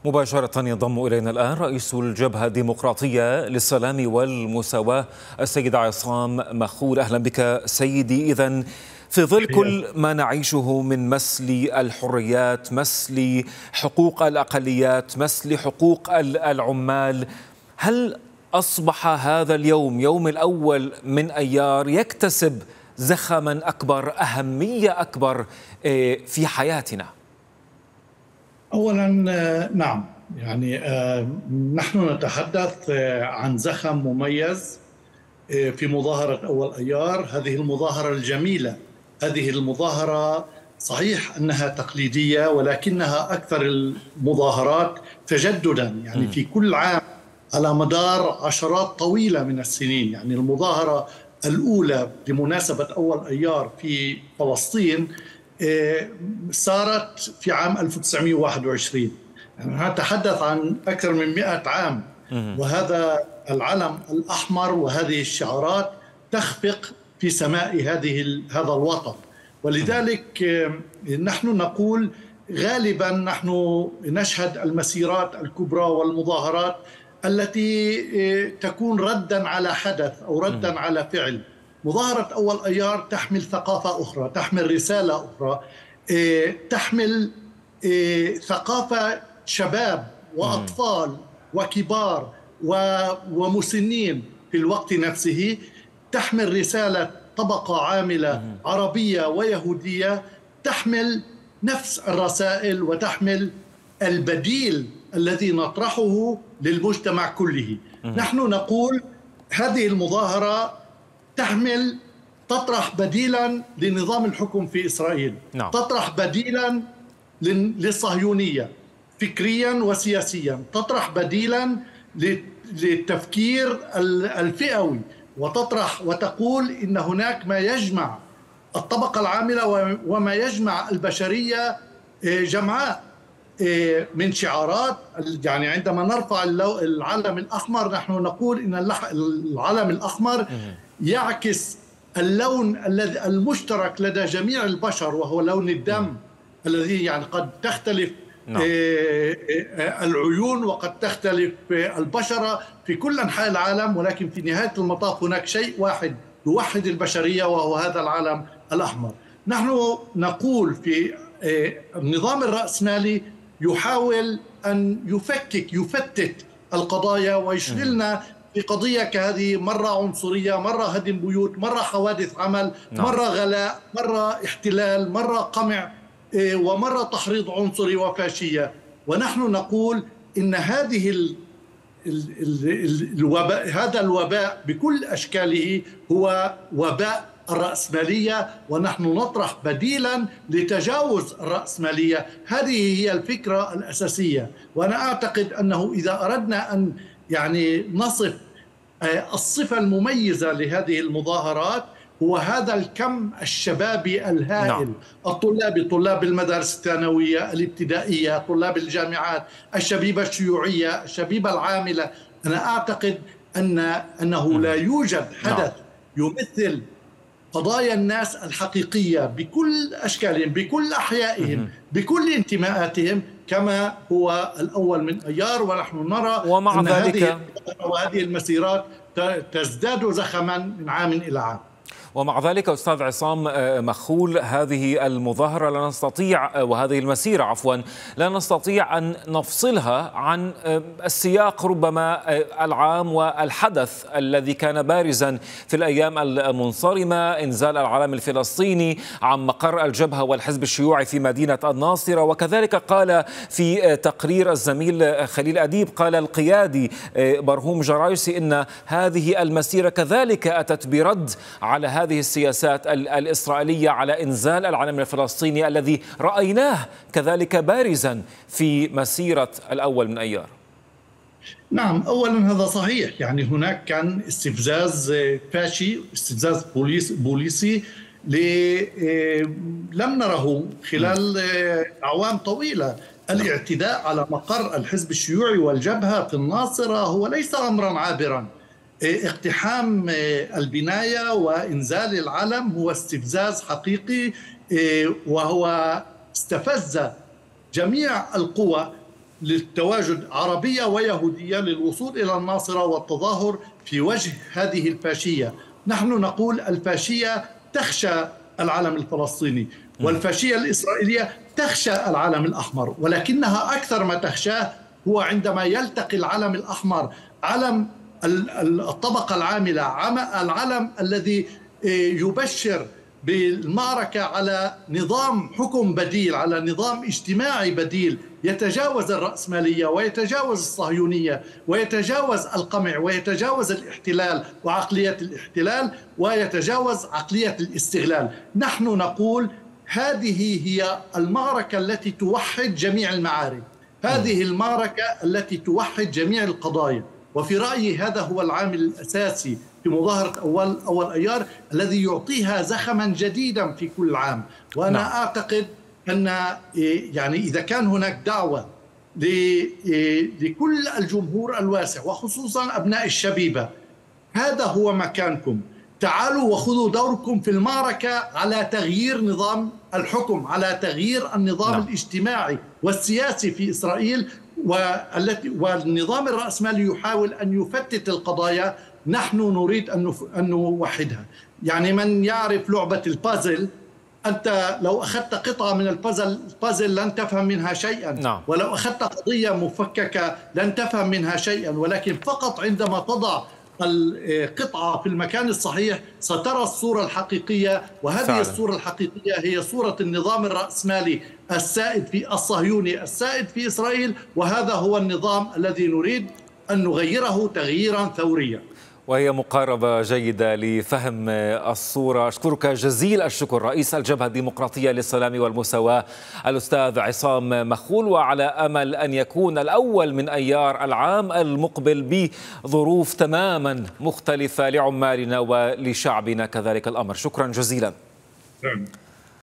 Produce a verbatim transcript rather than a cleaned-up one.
مباشرة ينضم إلينا الآن رئيس الجبهة الديمقراطية للسلام والمساواة السيد عصام مخول. أهلا بك سيدي. إذن في ظل كل ما نعيشه من مسل الحريات، مسل حقوق الأقليات، مسل حقوق العمال، هل أصبح هذا اليوم يوم الأول من أيار يكتسب زخما أكبر، أهمية أكبر في حياتنا؟ أولا نعم، يعني نحن نتحدث عن زخم مميز في مظاهرة أول أيار. هذه المظاهرة الجميلة، هذه المظاهرة صحيح أنها تقليدية ولكنها أكثر المظاهرات تجددا، يعني في كل عام على مدار عشرات طويلة من السنين. يعني المظاهرة الأولى بمناسبة أول أيار في فلسطين صارت في عام ألف وتسعمئة وواحد وعشرين، يعني نتحدث عن أكثر من مئة عام، وهذا العلم الأحمر وهذه الشعارات تخفق في سماء هذه هذا الوطن. ولذلك نحن نقول غالبا نحن نشهد المسيرات الكبرى والمظاهرات التي تكون ردا على حدث أو ردا على فعل. مظاهرة أول أيار تحمل ثقافة أخرى، تحمل رسالة أخرى، تحمل ثقافة شباب وأطفال وكبار ومسنين في الوقت نفسه، تحمل رسالة طبقة عاملة عربية ويهودية، تحمل نفس الرسائل وتحمل البديل الذي نطرحه للمجتمع كله. نحن نقول هذه المظاهرة تحمل تطرح بديلا لنظام الحكم في إسرائيل، نعم. تطرح بديلا للصهيونية فكريا وسياسيا، تطرح بديلا للتفكير الفئوي، وتطرح وتقول إن هناك ما يجمع الطبقة العاملة وما يجمع البشرية جمعاء من شعارات. يعني عندما نرفع العلم الأحمر نحن نقول إن العلم الأحمر يعكس اللون الذي المشترك لدى جميع البشر، وهو لون الدم الذي يعني قد تختلف نعم. العيون وقد تختلف البشرة في كل أنحاء العالم، ولكن في نهاية المطاف هناك شيء واحد يوحد البشرية وهو هذا العلم الأحمر. نحن نقول في النظام الرأسمالي يحاول أن يفكك يفتت القضايا ويشغلنا في قضية كهذه، مرة عنصرية، مرة هدم بيوت، مرة حوادث عمل، مرة غلاء، مرة احتلال، مرة قمع، ومرة تحريض عنصري وفاشية. ونحن نقول إن هذه ال ال ال الوباء هذا الوباء بكل أشكاله هو وباء الرأسمالية، ونحن نطرح بديلا لتجاوز الرأسمالية. هذه هي الفكرة الأساسية. وأنا أعتقد أنه إذا أردنا أن يعني نصف الصفة المميزة لهذه المظاهرات هو هذا الكم الشبابي الهائل، نعم. الطلاب طلاب المدارس الثانوية الابتدائية، طلاب الجامعات، الشبيبة الشيوعية، الشبيبة العاملة. أنا أعتقد أن أنه لا يوجد حدث يمثل قضايا الناس الحقيقية بكل أشكالهم، بكل أحيائهم، بكل انتماءاتهم كما هو الأول من أيار. ونحن نرى ومع أن ذلك هذه وهذه المسيرات تزداد زخما من عام إلى عام. ومع ذلك أستاذ عصام مخول، هذه المظاهرة لا نستطيع وهذه المسيرة عفوا لا نستطيع أن نفصلها عن السياق ربما العام والحدث الذي كان بارزا في الأيام المنصرمة، إنزال العلم الفلسطيني عن مقر الجبهة والحزب الشيوعي في مدينة الناصرة. وكذلك قال في تقرير الزميل خليل أديب، قال القيادي برهوم جرايسي إن هذه المسيرة كذلك أتت برد على هذه هذه السياسات الإسرائيلية على إنزال العلم الفلسطيني الذي رأيناه كذلك بارزا في مسيرة الأول من أيار. نعم، أولا هذا صحيح، يعني هناك كان استفزاز فاشي، استفزاز بوليس بوليسي لم نره خلال أعوام طويلة. الاعتداء على مقر الحزب الشيوعي والجبهة في الناصرة هو ليس أمرا عابرا. اقتحام البناية وإنزال العلم هو استفزاز حقيقي، وهو استفز جميع القوى للتواجد عربية ويهودية للوصول إلى الناصرة والتظاهر في وجه هذه الفاشية. نحن نقول الفاشية تخشى العلم الفلسطيني، والفاشية الإسرائيلية تخشى العلم الأحمر، ولكنها أكثر ما تخشاه هو عندما يلتقي العلم الأحمر، علم الطبقة العاملة، العلم الذي يبشر بالمعركة على نظام حكم بديل، على نظام اجتماعي بديل يتجاوز الرأسمالية ويتجاوز الصهيونية ويتجاوز القمع ويتجاوز الاحتلال وعقلية الاحتلال ويتجاوز عقلية الاستغلال. نحن نقول هذه هي المعركة التي توحد جميع المعارك، هذه المعركة التي توحد جميع القضايا. وفي رأيي هذا هو العامل الأساسي في مظاهرة أول أول أيار الذي يعطيها زخما جديدا في كل عام. وأنا نعم. أعتقد أن يعني إذا كان هناك دعوة لكل الجمهور الواسع وخصوصا أبناء الشبيبة، هذا هو مكانكم، تعالوا وخذوا دوركم في المعركة على تغيير نظام الحكم، على تغيير النظام نعم. الاجتماعي والسياسي في إسرائيل، والتي والنظام الرأسمالي يحاول أن يفتت القضايا. نحن نريد أن نوحدها. يعني من يعرف لعبة البازل، أنت لو أخذت قطعة من البازل البازل لن تفهم منها شيئا نعم. ولو أخذت قضية مفككة لن تفهم منها شيئا، ولكن فقط عندما تضع القطعة في المكان الصحيح سترى الصورة الحقيقية. وهذه فعلا. الصورة الحقيقية هي صورة النظام الرأسمالي السائد في الصهيوني السائد في إسرائيل، وهذا هو النظام الذي نريد أن نغيره تغييرا ثوريا. وهي مقاربة جيدة لفهم الصورة. أشكرك جزيل الشكر رئيس الجبهة الديمقراطية للسلام والمساواة الأستاذ عصام مخول، وعلى أمل أن يكون الأول من أيار العام المقبل بظروف تماما مختلفة لعمالنا ولشعبنا كذلك الأمر. شكرا جزيلا.